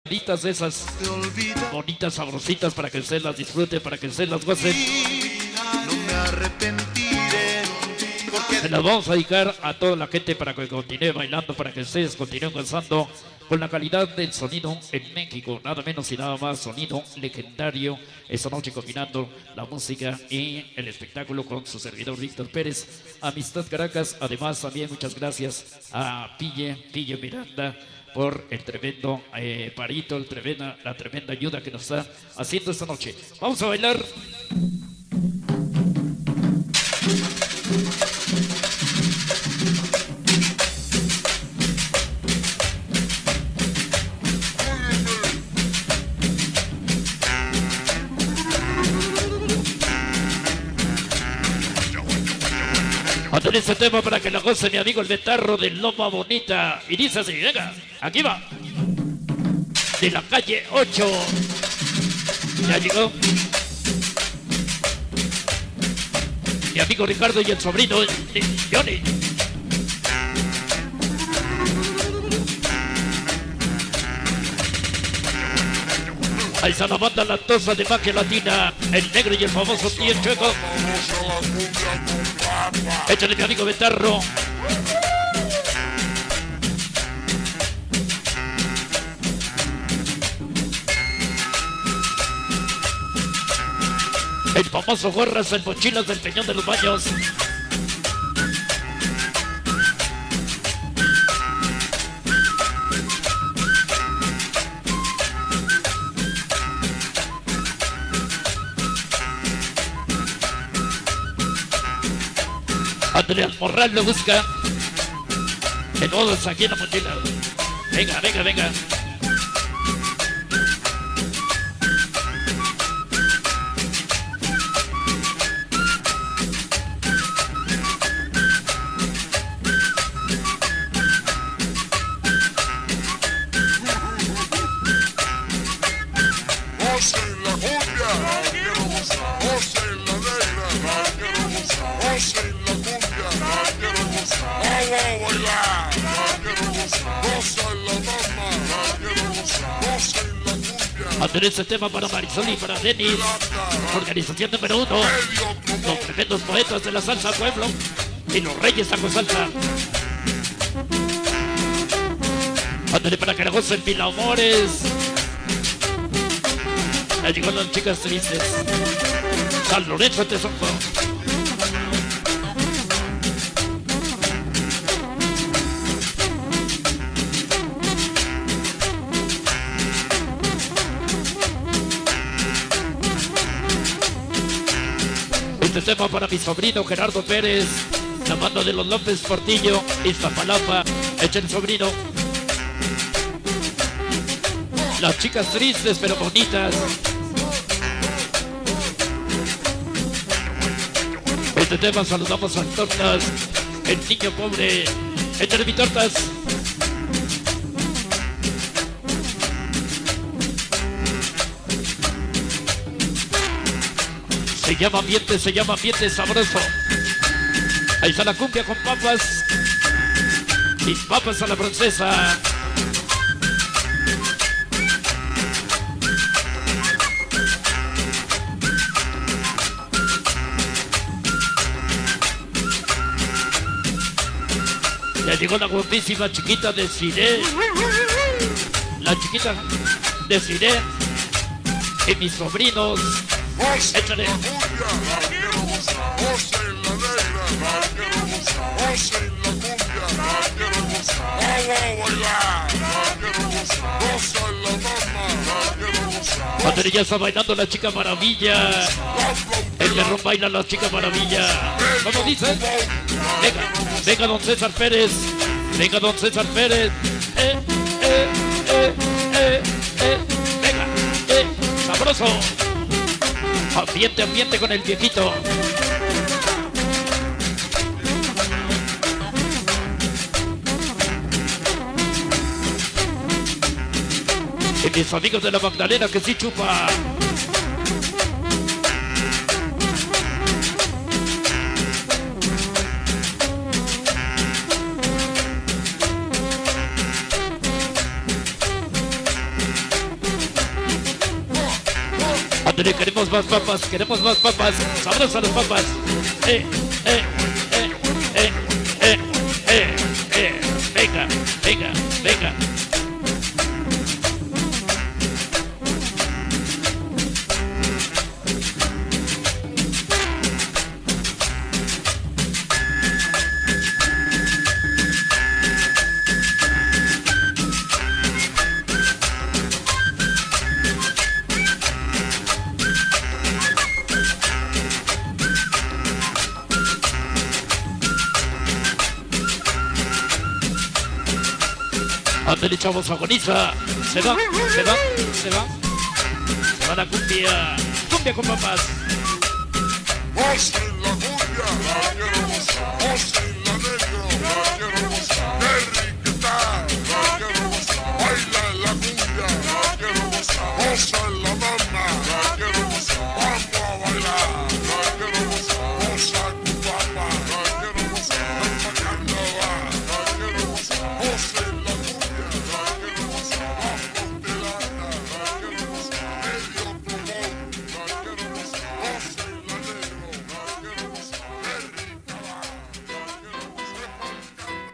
Bonitas esas, bonitas, sabrositas para que ustedes las disfruten, para que ustedes las gocen. No me arrepentiré. Se las vamos a dedicar a toda la gente para que continúe bailando, para que ustedes continúen gozando con la calidad del sonido en México. Nada menos y nada más, sonido legendario. Esta noche combinando la música y el espectáculo con su servidor Víctor Pérez. Amistad Caracas. Además también muchas gracias a Pille Miranda por el tremendo parito, la tremenda ayuda que nos está haciendo esta noche. Vamos a bailar. Atender este tema para que la goce mi amigo el Betarro de Loma Bonita. Y dice así, venga, aquí va. De la calle 8. Ya llegó mi amigo Ricardo y el sobrino de Johnny. Ahí está la banda lactosa de Magia Latina, el negro y el famoso tío Chueco. Échale mi amigo Betarro. El famoso Gorras en mochilas del Peñón de los Baños. Andrea Morral lo busca. De todos aquí en la mochila. Venga, venga, venga. Hacer este tema para Marisol y para Denis, organización número 1, los tremendos poetas de la salsa pueblo y los reyes saco salsa. Ándale para que la gocen Mil Amores. Ahí llegan las chicas tristes. San Lorenzo Tezonco. Este tema para mi sobrino Gerardo Pérez, la banda de los López Portillo, Iztapalapa, echa el sobrino. Las chicas tristes pero bonitas. Este tema saludamos a Tortas, el niño pobre, échale mi Tortas. Se llama ambiente sabroso. Ahí está la cumbia con papas. Y papas a la francesa. Ya llegó la guapísima chiquita de Cine. La chiquita de Cine. Y mis sobrinos. Échale. Cuando ya está bailando la chica maravilla. El perrón baila la chica maravilla. ¿Cómo dice? Venga, venga don César Pérez. Venga don César Pérez. Venga, sabroso. Ambiente con el viejito. Y mis amigos de la Magdalena que sí chupa. Ándale, queremos más papas, queremos más papas. Sabrosos a las papas. Eh, eh, eh, eh, eh, venga, venga, venga. Ándale, chavos, agoniza. Se va, se va, se va. Se va la cumbia. Cumbia con papas. Gocen la cumbia, la quiero gozar. Gocen